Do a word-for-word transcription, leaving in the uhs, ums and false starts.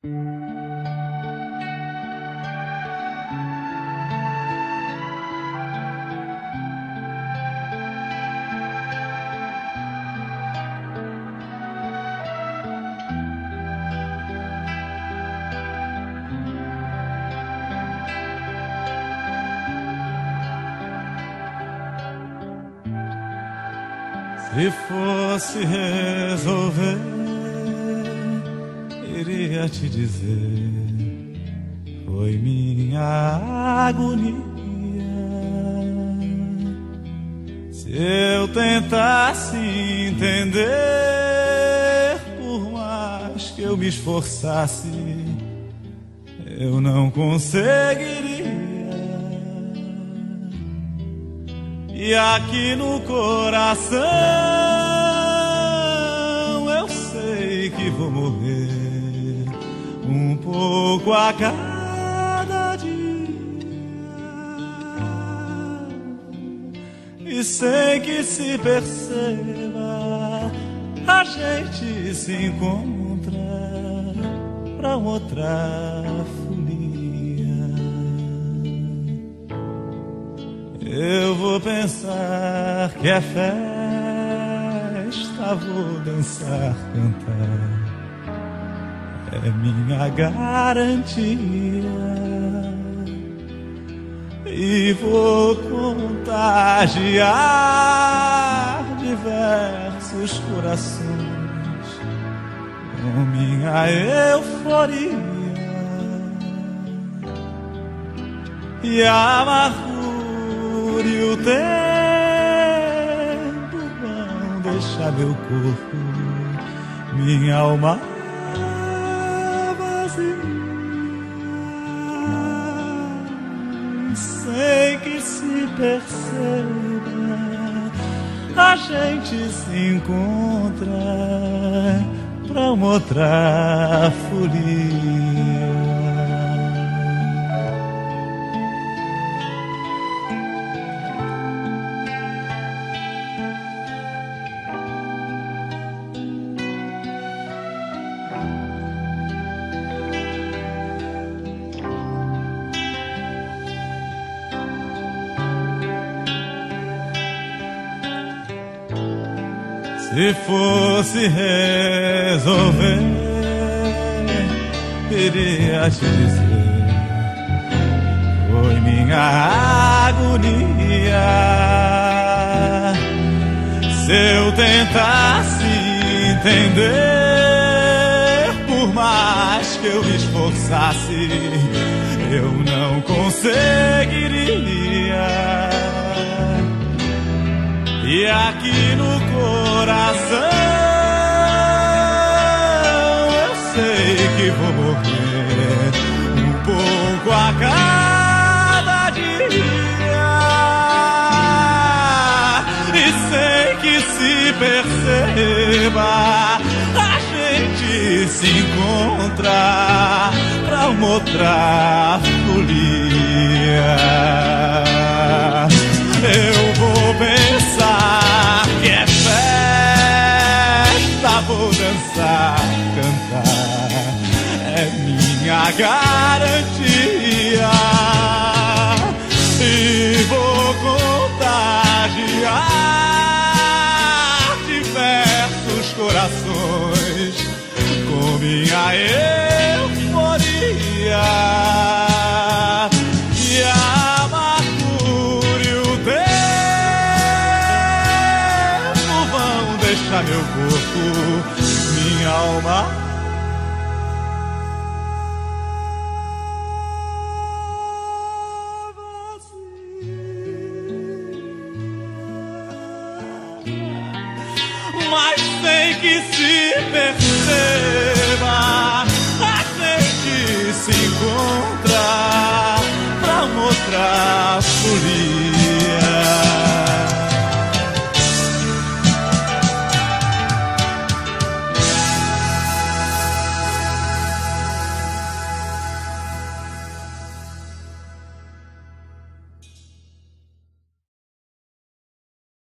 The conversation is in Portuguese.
Se fosse resolver, iria te dizer, foi minha agonia. Se eu tentasse entender, por mais que eu me esforçasse, eu não conseguiria. E aqui no coração eu sei que vou morrer um pouco a cada dia, e sem que se perceba a gente se encontra pra outra folia. Eu vou pensar que é festa, vou dançar, cantar, é minha garantia. E vou contagiar diversos corações com minha euforia. E a amargura e o tempo vão deixar meu corpo, minha alma vazia, sem que se perceba a gente se encontra pra uma outra folia. Se fosse resolver, iria te dizer, foi minha agonia. Se eu tentasse entender, por mais que eu me esforçasse, eu não conseguiria. E aqui no coração eu sei que vou morrer um pouco a cada dia, e sem que se perceba a gente se encontra pra uma outra folia. Eu vou pensar que é festa, vou dançar, cantar, é minha garantia. E vou contagiar diversos corações com minha euforia. E a meu corpo, minha alma vazia, mas sem que se perceba a gente se encontra